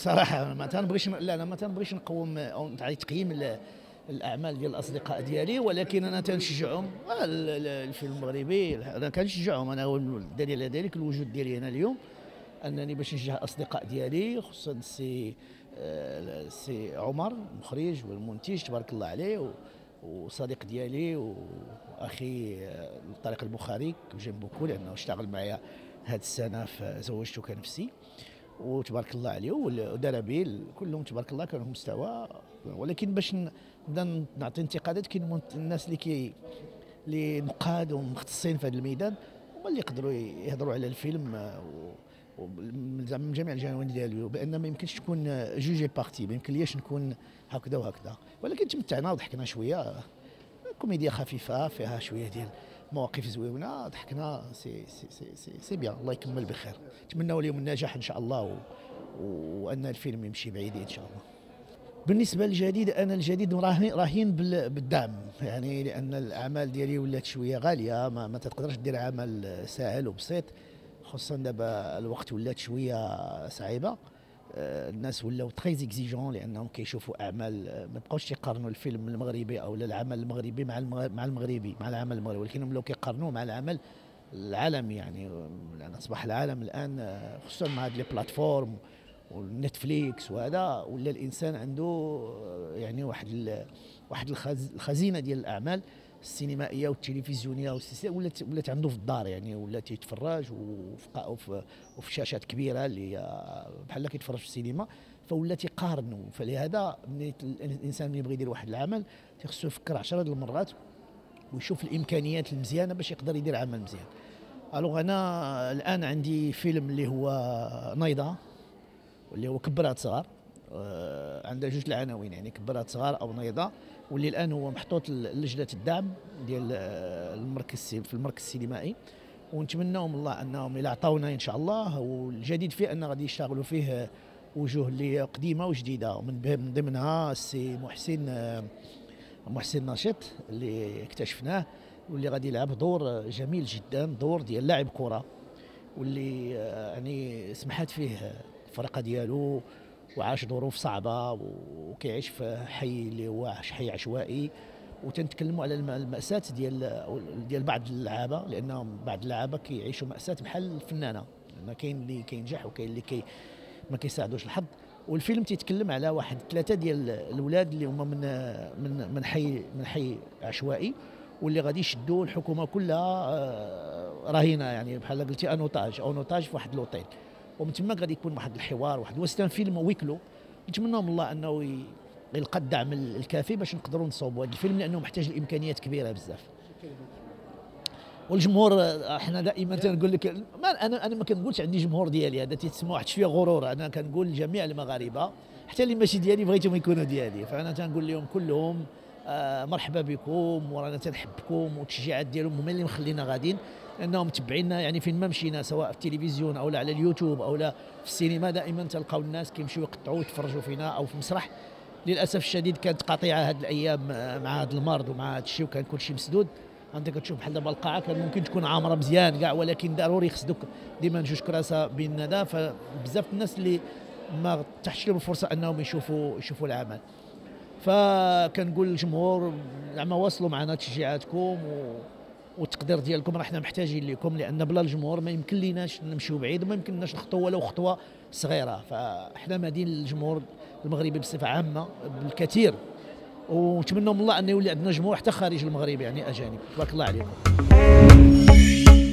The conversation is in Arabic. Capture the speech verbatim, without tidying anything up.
صراحه ما تنبغيش، لا انا ما تنبغيش نقوم او نعطي تقييم الاعمال ديال الاصدقاء ديالي، ولكن انا تنشجعهم. الفيلم المغربي انا كنشجعهم، انا الدليل على ذلك الوجود ديالي هنا اليوم، انني باش نشجع الاصدقاء ديالي، خصوصا السي السي عمر المخرج والمنتج تبارك الله عليه، وصديق ديالي واخي طارق البخاري جنب بوكو، لانه اشتغل معايا هذه السنه في زوجتك نفسي، وتبارك الله عليه، ودرابيل كلهم تبارك الله كانوا في مستوى. ولكن باش نبدا نعطي انتقادات، كاين الناس اللي كي اللي نقاد ومختصين في هذا الميدان، هما اللي يقدروا يهضروا على الفيلم من جميع الجوانب ديالو، بان ما يمكنش تكون جوجي بارتي، ما يمكنليش نكون هكذا وهكذا. ولكن تمتعنا وضحكنا شويه، كوميديا خفيفه فيها شويه ديال مواقف زوينه، ضحكنا، سي سي سي سي, سي بيان. الله يكمل بخير، نتمنوا لهم النجاح ان شاء الله، و... وان الفيلم يمشي بعيد ان شاء الله. بالنسبه للجديد، انا الجديد راهن راهين بالدعم، يعني لان الاعمال ديالي ولات شويه غاليه، ما, ما تقدرش دير عمل سهل وبسيط، خصوصا دابا الوقت ولات شويه صعيبه. الناس ولاو تري اكزيجون، لانهم كيشوفوا اعمال، ما بقاوش يقارنوا الفيلم المغربي او العمل المغربي مع مع المغربي مع العمل المغربي، ولكن ولاو كيقارنوه مع العمل العالمي، يعني لان اصبح العالم الان خصوصا مع هاد لي بلاتفورم والنتفليكس وهذا، ولا الانسان عنده يعني واحد واحد الخزينه ديال الاعمال السينمائيه والتلفزيونيه والسلسله، ولات ولات عنده في الدار، يعني ولات يتفرج وفي وفي شاشات كبيره اللي بحال كيتفرج في السينما، فولات يقارنوا. فلهذا ملي الانسان ملي يبغي يدير واحد العمل خصو يفكر عشرة المرات ويشوف الامكانيات المزيانه باش يقدر يدير عمل مزيان. الوغ انا الان عندي فيلم اللي هو نايضه، واللي هو كبرات صغار، آه عندها جوج العناوين، يعني كبرات صغار او نيضه، واللي الان هو محطوط لجنه الدعم ديال المركز في المركز السينمائي، ونتمنوا من الله انهم الى عطاونا ان شاء الله. والجديد فيه ان غادي يشتغلوا فيه وجوه اللي قديمه وجديده، ومن ضمنها السي محسن محسن ناشط اللي اكتشفناه، واللي غادي يلعب دور جميل جدا، دور ديال لاعب كره، واللي يعني سمحت فيه الفرقه ديالو، وعاش ظروف صعبه، وكيعيش في حي اللي هو حي عشوائي. وتنتكلموا على المأساة ديال ديال بعض اللعابه، لانهم بعض اللعابه كيعيشوا مأساة بحال الفنانه، لان كاين اللي كينجح وكاين اللي كي ما كيساعدوش الحظ. والفيلم تيتكلم على واحد ثلاثه ديال الاولاد اللي هما من من من حي من حي عشوائي، واللي غادي يشدوا الحكومه كلها رهينه، يعني بحال قلتي انوتاج او نوتاج في واحد لوطيل، ومن تما غادي يكون واحد الحوار، واحد وستان فيلم ويكلو. نتمنى من الله انه يلقى الدعم الكافي باش نقدروا نصوبوا هذا الفيلم، لانه محتاج الامكانيات كبيره بزاف. والجمهور احنا دائما تنقول لك، ما انا انا ما كنقولش عندي جمهور ديالي، هذا تيتسمى واحد شويه غرور، انا كنقول لجميع المغاربه حتى اللي ماشي ديالي بغيتهم يكونوا ديالي، فانا تنقول لهم كلهم آه مرحبا بكم، ورانا تنحبكم، والتشجيعات ديالهم هما اللي مخلينا غاديين، لانهم متبعينا يعني فين ما مشينا، سواء في التلفزيون او على اليوتيوب او لا في السينما، دائما تلقاو الناس كيمشيو يقطعوا يتفرجوا فينا، او في المسرح. للاسف الشديد كانت قطيعه هذه الايام مع هذا المرض ومع هذا الشيء، وكان كل شيء مسدود. انت كتشوف بحال دابا القاعه كان ممكن تكون عامره مزيان كاع، ولكن ضروري خص دوك ديما جوج كراسه بين هذا، فبزاف الناس اللي ما تحتش لهم الفرصه انهم يشوفوا يشوفوا العمل. فكنقول للجمهور زعما واصلوا معنا تشجيعاتكم و... والتقدير ديالكم، راه حنا محتاجين لكم، لان بلا الجمهور ما يمكن ليناش نمشيو بعيد، وما يمكنناش نخطو ولو خطوه صغيره. فاحنا مادين للجمهور المغربي بصفه عامه بالكثير، ونتمنى من الله انه يولي عندنا جمهور حتى خارج المغرب، يعني اجانب. تبارك الله عليكم.